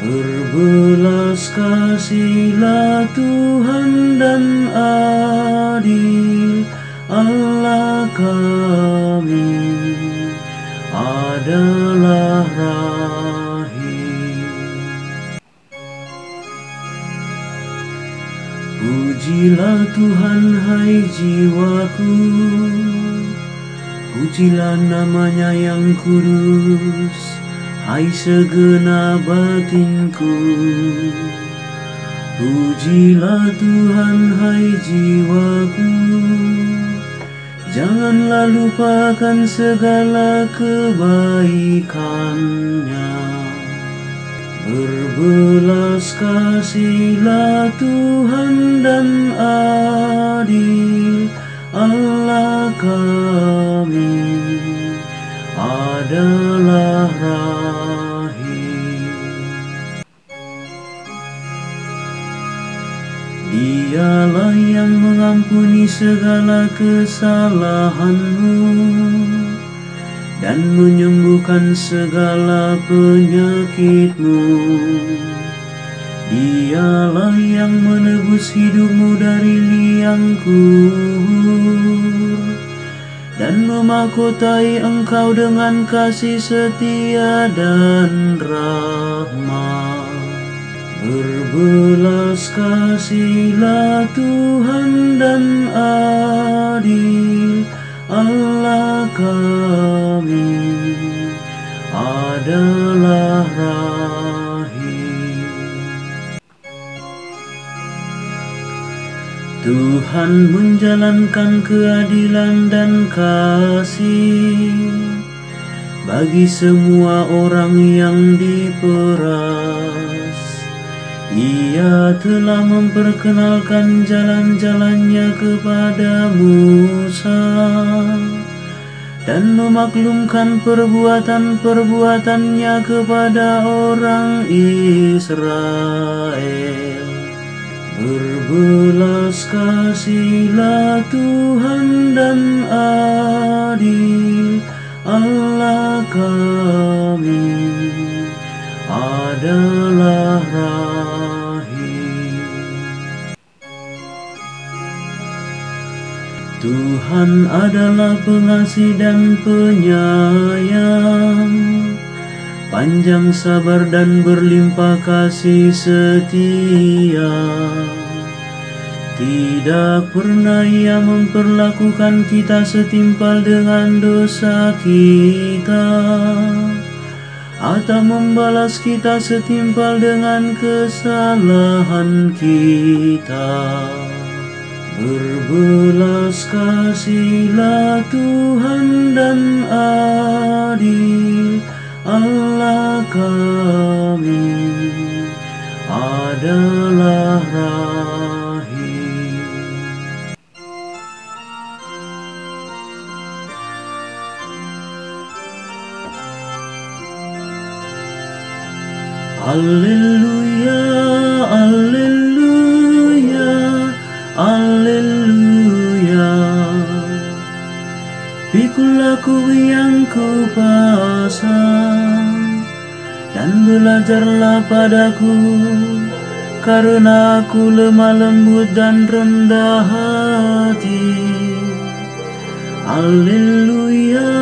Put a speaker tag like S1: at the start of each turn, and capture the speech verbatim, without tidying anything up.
S1: Berbelas kasihlah Tuhan dan adil Allah kami adalah rahim. Pujilah Tuhan hai jiwaku, pujilah namanya yang kudus, hai segenap batinku. Pujilah Tuhan hai jiwaku, janganlah lupakan segala kebaikannya. Berbelas kasihlah Tuhan dan adil Allah kami adalah rahim. Dialah yang mengampuni segala kesalahanmu dan menyembuhkan segala penyakitmu. Dialah yang menebus hidupmu dari liang kubur dan memahkotai engkau dengan kasih setia dan rahmat. Berbelas kasihlah Tuhan dan adil Allah kami adalah rahim. Tuhan menjalankan keadilan dan kasih bagi semua orang yang diperas. Ia telah memperkenalkan jalan-jalannya kepada Musa dan memaklumkan perbuatan-perbuatannya kepada orang Israel. Berbelas kasihlah Tuhan dan adil Allah kami adalah rahim. Tuhan adalah pengasih dan penyayang, panjang sabar dan berlimpah kasih setia. Tidak pernah Ia memperlakukan kita setimpal dengan dosa kita, atau membalas kita setimpal dengan kesalahan kita. Berbelas kasihlah Tuhan dan adil Allah kami adalah rahim. Alleluia, alleluia, alleluia. Pikul aku yang ku pasang dan belajarlah padaku, karena aku lemah lembut dan rendah hati. Alleluia,